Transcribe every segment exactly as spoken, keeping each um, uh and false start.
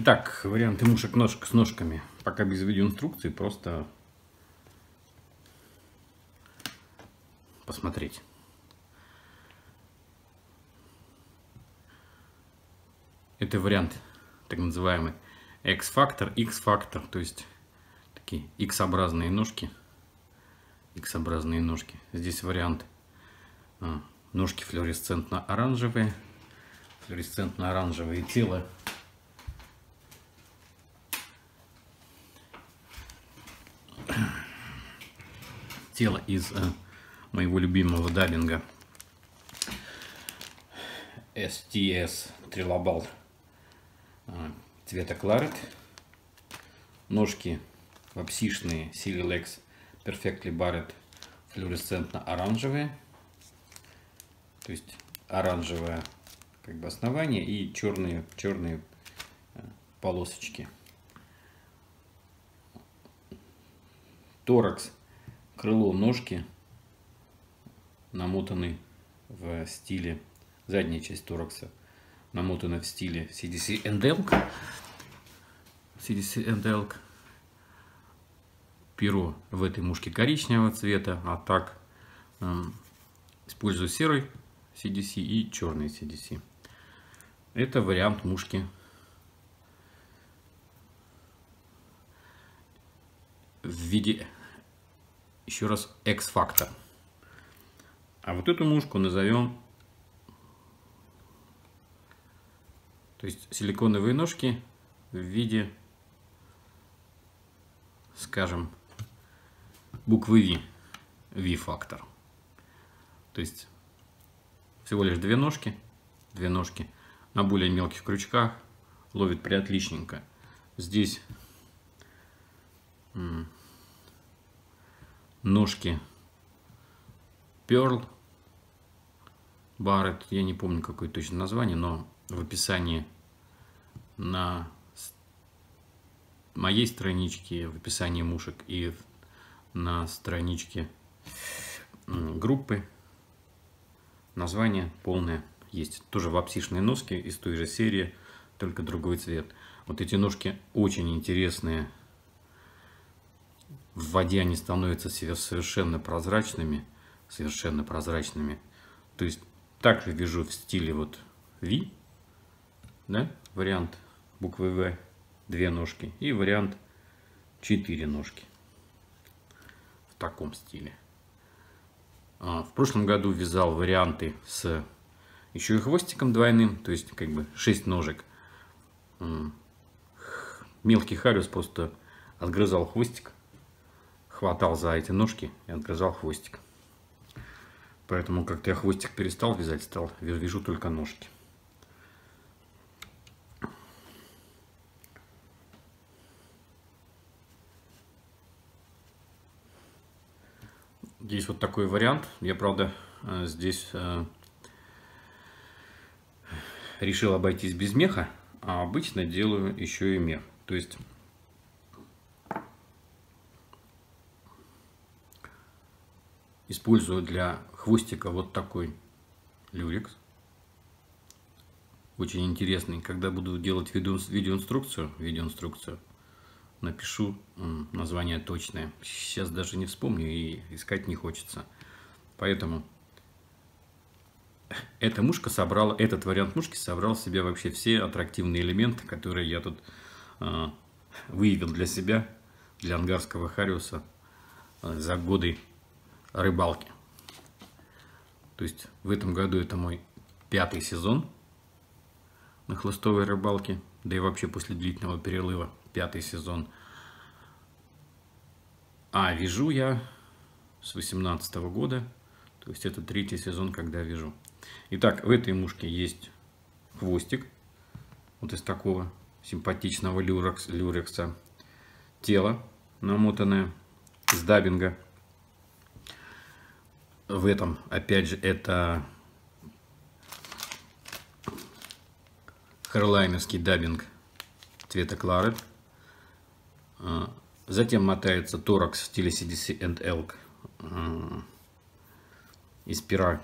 Итак, варианты мушек ножек с ножками. Пока без видеоинструкции, просто посмотреть. Это вариант так называемый X-фактор, X-фактор, то есть такие X-образные ножки. X-образные ножки. Здесь вариант а, ножки флуоресцентно-оранжевые, флуоресцентно-оранжевое тело. Тело из э, моего любимого даббинга эс ти эс Trilobal э, цвета Claret. Ножки вапсишные Silylex Perfectly Barred флуоресцентно-оранжевые. То есть оранжевое как бы основание и черные, черные э, полосочки. Торакс. Крыло, ножки намотаны в стиле, задняя часть торакса намотана в стиле си ди си энд Elk. си ди си энд Elk. Перо в этой мушке коричневого цвета, а так э, использую серый си ди си и черный си ди си. Это вариант мушки в виде, еще раз, X-фактор. А вот эту мушку назовем, то есть силиконовые ножки в виде, скажем, буквы V, V-фактор. То есть всего лишь две ножки, две ножки на более мелких крючках, ловит приотличненько. Здесь ножки Pearl Barred, я не помню какое точно название, но в описании на моей страничке, в описании мушек и на страничке группы название полное есть. Тоже вапсишные ножки из той же серии, только другой цвет. Вот эти ножки очень интересные. В воде они становятся совершенно прозрачными, совершенно прозрачными. То есть также вяжу в стиле вот V, да, вариант буквы V, две ножки, и вариант четыре ножки в таком стиле. В прошлом году вязал варианты с еще и хвостиком двойным, то есть как бы шесть ножек. Мелкий хариус просто отгрызал хвостик, хватал за эти ножки и отгрызал хвостик. Поэтому как-то я хвостик перестал вязать, стал вяжу только ножки. Здесь вот такой вариант. Я, правда, здесь решил обойтись без меха, а обычно делаю еще и мех. То есть использую для хвостика вот такой люрекс. Очень интересный. Когда буду делать видеоинструкцию, видеоинструкцию, напишу название точное. Сейчас даже не вспомню и искать не хочется. Поэтому эта мушка собрала, этот вариант мушки собрал в себе вообще все аттрактивные элементы, которые я тут э, выявил для себя, для ангарского хариуса э, за годы рыбалки. То есть в этом году это мой пятый сезон на хлыстовой рыбалке, да и вообще после длительного перерыва пятый сезон. А вяжу я с восемнадцатого года, то есть это третий сезон, когда вяжу. Итак, в этой мушке есть хвостик, вот из такого симпатичного люрекс, люрекса, тело намотанное с даббинга. В этом, опять же, это харлайновский даббинг цвета Claret. Затем мотается торакс в стиле си ди си энд Elk из пера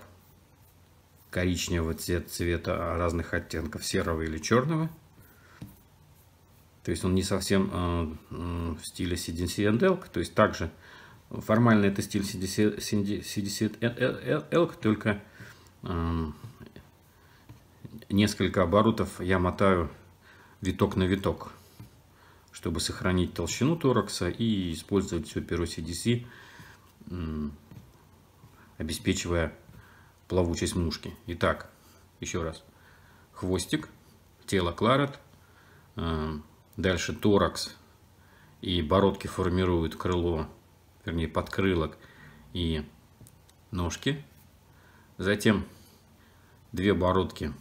коричневого цвета, цвета разных оттенков, серого или черного. То есть он не совсем э, э, в стиле си ди си энд Elk. То есть также формально это стиль си ди си энд Elk, только э, несколько оборотов я мотаю виток на виток, чтобы сохранить толщину торакса и использовать все перо си ди си, э, обеспечивая плавучесть мушки. Итак, еще раз. Хвостик, тело кларет, э, дальше торакс и бородки формируют крыло, вернее подкрылок и ножки. Затем две бородки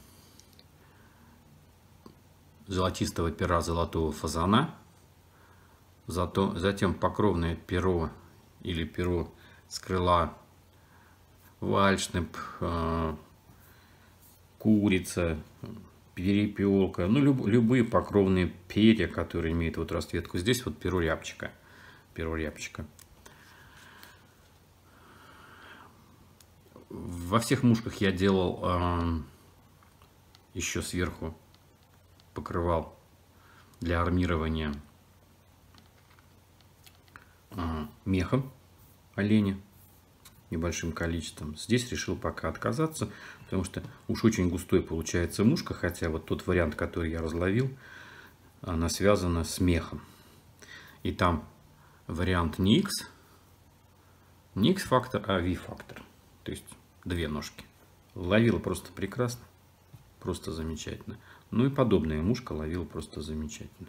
золотистого пера золотого фазана. Зато, затем покровное перо или перо с крыла вальшнеп, э, курица, перепелка, ну люб, любые покровные перья, которые имеют вот расцветку. Здесь вот перо рябчика, перо рябчика. Во всех мушках я делал э, еще сверху покрывал для армирования э, мехом оленя небольшим количеством. Здесь решил пока отказаться, потому что уж очень густой получается мушка, хотя вот тот вариант, который я разловил, она связана с мехом. И там вариант не X, не X-фактор, а V-фактор. То есть две ножки. Ловила просто прекрасно, просто замечательно. Ну и подобная мушка ловила просто замечательно.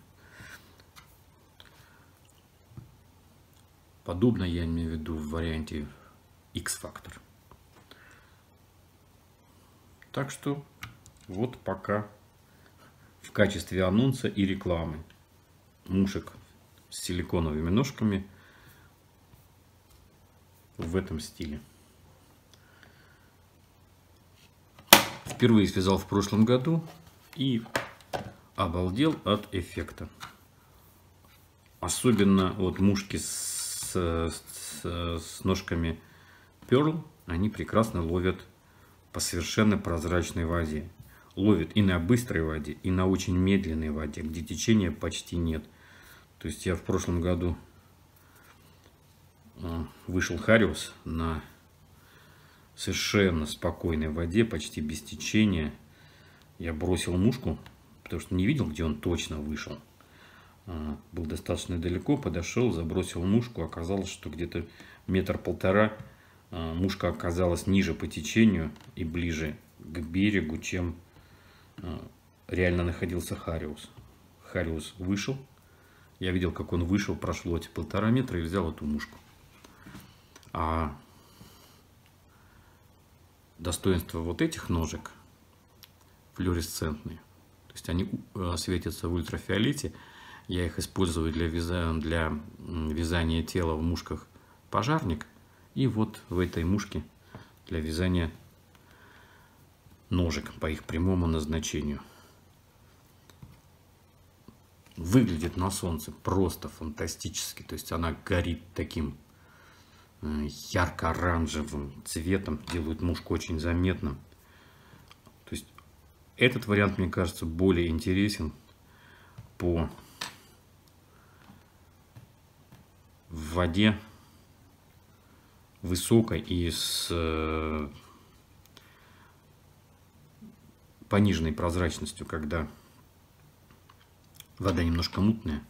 Подобно я имею в виду в варианте X-фактор. Так что вот пока в качестве анонса и рекламы мушек с силиконовыми ножками в этом стиле. Впервые связал в прошлом году и обалдел от эффекта. Особенно вот мушки с, с, с ножками Pearl, они прекрасно ловят по совершенно прозрачной воде. Ловят и на быстрой воде, и на очень медленной воде, где течения почти нет. То есть я в прошлом году вышел Хариус на совершенно спокойной воде, почти без течения. Я бросил мушку, потому что не видел, где он точно вышел. Был достаточно далеко, подошел, забросил мушку. Оказалось, что где-то метр-полтора мушка оказалась ниже по течению и ближе к берегу, чем реально находился Хариус. Хариус вышел. Я видел, как он вышел, прошло эти полтора метра и взял эту мушку. А достоинство вот этих ножек флуоресцентные. То есть они светятся в ультрафиолете. Я их использую для, вяза... для вязания тела в мушках пожарник. И вот в этой мушке для вязания ножек по их прямому назначению. Выглядит на солнце просто фантастически. То есть она горит таким ярко-оранжевым цветом. Делает мушку очень заметным. То есть этот вариант, мне кажется, более интересен по в воде высокой и с пониженной прозрачностью, когда вода немножко мутная.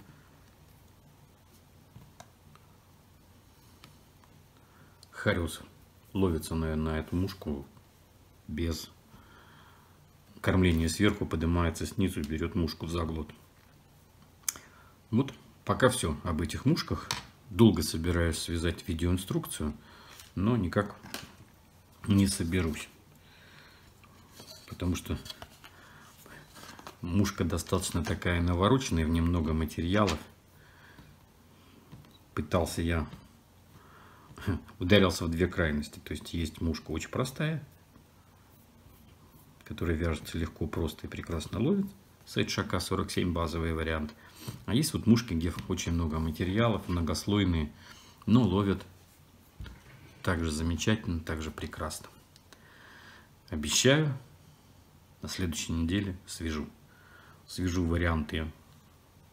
Хариус ловится на, на эту мушку без кормления сверху, поднимается снизу, берет мушку в заглот. Вот пока все об этих мушках. Долго собираюсь связать видеоинструкцию, но никак не соберусь. Потому что мушка достаточно такая навороченная, в ней много материалов. Пытался я, ударился в две крайности. То есть есть мушка очень простая, которая вяжется легко, просто и прекрасно ловит. Сайт Шака сорок семь, базовый вариант. А есть вот мушки, где очень много материалов, многослойные, но ловят также замечательно, также прекрасно. Обещаю, на следующей неделе свяжу. Свяжу варианты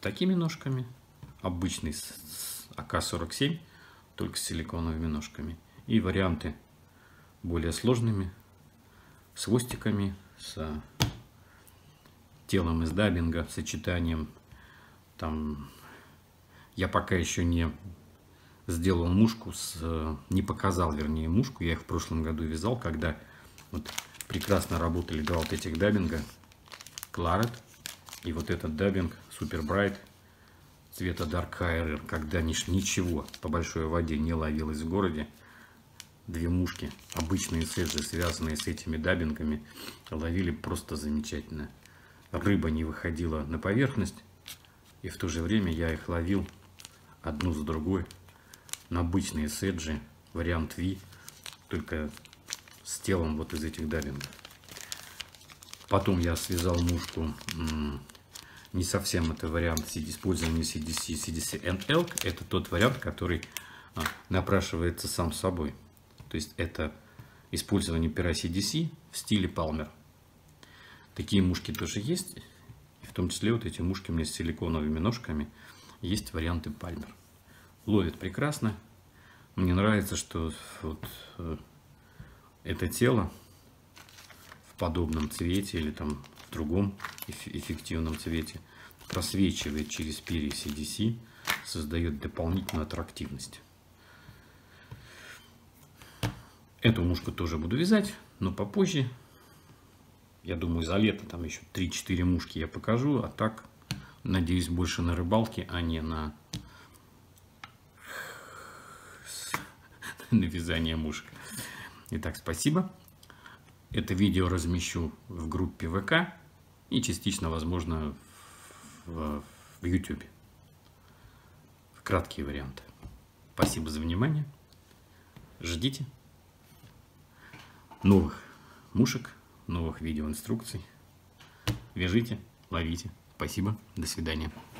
такими ножками, обычный с А К сорок семь, только с силиконовыми ножками. И варианты более сложными, с хвостиками, с телом из даббинга, сочетанием. Там я пока еще не сделал мушку, с, не показал, вернее, мушку. Я их в прошлом году вязал, когда вот прекрасно работали два вот этих даббинга. Claret и вот этот даббинг Super Bright цвета Dark Hairer, когда ничего по большой воде не ловилось в городе. Две мушки, обычные седжи, связанные с этими даббингами, ловили просто замечательно. Рыба не выходила на поверхность, и в то же время я их ловил одну за другой на обычные седжи, вариант V, только с телом вот из этих даббингов. Потом я связал мушку, не совсем это вариант использования си ди си, си ди си энд Elk, это тот вариант, который напрашивается сам собой. То есть это использование пера си ди си в стиле Palmer. Такие мушки тоже есть, в том числе вот эти мушки у меня с силиконовыми ножками, есть варианты Palmer. Ловит прекрасно. Мне нравится, что вот это тело в подобном цвете или там в другом эффективном цвете просвечивает через перья си ди си, создает дополнительную аттрактивность. Эту мушку тоже буду вязать, но попозже. Я думаю, за лето там еще три-четыре мушки я покажу, а так, надеюсь, больше на рыбалке, а не на, на вязание мушек. Итак, спасибо. Это видео размещу в группе вэ ка и частично, возможно, в, в ютубе. Краткие варианты. Спасибо за внимание. Ждите новых мушек, новых видеоинструкций. Вяжите, ловите. Спасибо. До свидания.